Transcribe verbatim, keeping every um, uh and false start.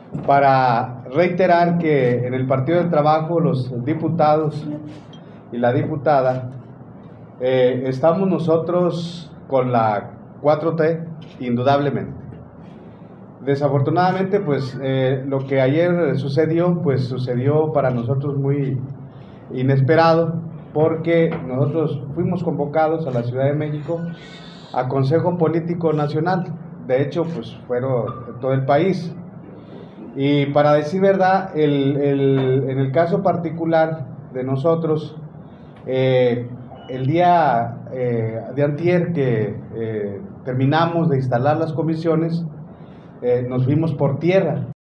para reiterar que en el Partido del Trabajo los diputados y la diputada eh, estamos nosotros con la cuatro T indudablemente. Desafortunadamente, pues eh, lo que ayer sucedió, pues sucedió para nosotros muy inesperado, porque nosotros fuimos convocados a la Ciudad de México a Consejo Político Nacional. De hecho, pues fueron todo el país. Y para decir verdad, el, el, en el caso particular de nosotros, eh, el día eh, de antier que eh, terminamos de instalar las comisiones, eh, nos fuimos por tierra.